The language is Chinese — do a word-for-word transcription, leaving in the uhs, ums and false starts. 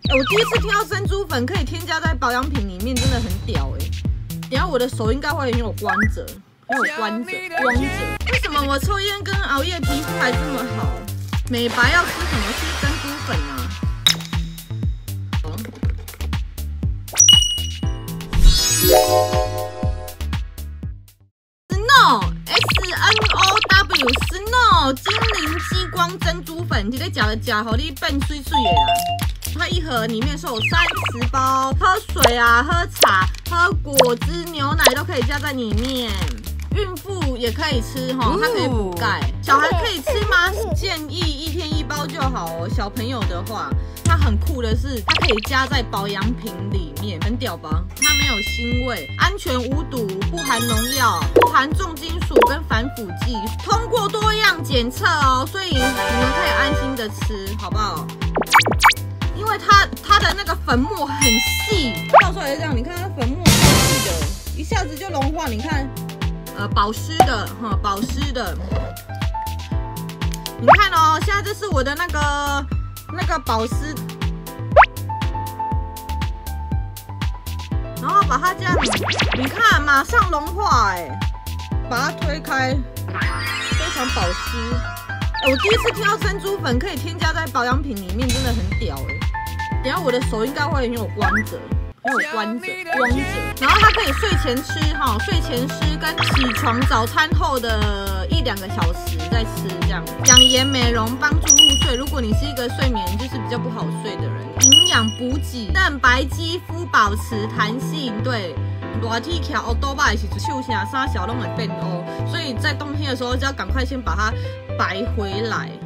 欸，我第一次听到珍珠粉可以添加在保养品里面，真的很屌哎、欸！等一下我的手应该会很有光泽，很有光泽，光泽。为什么我抽烟跟熬夜皮肤还这么好？美白要吃什么？吃珍珠粉啊！ Snow S N O W Snow 精灵激光珍珠粉，你在假的假，好你变水水的啦！它一盒里面是有三十包，喝水啊、喝茶、喝果汁、牛奶都可以加在里面。孕妇也可以吃哈，它可以补钙。小孩可以吃吗？建议一天一包就好哦。小朋友的话，它很酷的是，它可以加在保养品里面，很屌吧？它没有腥味，安全无毒，不含农药，不含重金属跟防腐剂，通过多样检测哦，所以你们可以安心的吃，好不好？因为它它的那个粉末很细，倒出来这样，你看它粉末很细的，一下子就融化，你看。 呃，保湿的哈，保湿的。你看哦，现在这是我的那个那个保湿，然后把它这样，你看马上融化哎，把它推开，非常保湿。哎，我第一次听到珍珠粉可以添加在保养品里面，真的很屌哎。等一下我的手应该会很有光泽。 很有光泽，光泽，然后它可以睡前吃哈，睡前吃跟起床早餐后的一两个小时再吃，这样养颜美容，帮助入睡。如果你是一个睡眠就是比较不好睡的人，营养补给，嫩白肌肤保持弹性，对。 热天骑欧多巴的时候，手啥啥小拢会变乌，所以在冬天的时候就要赶快先把它白回来。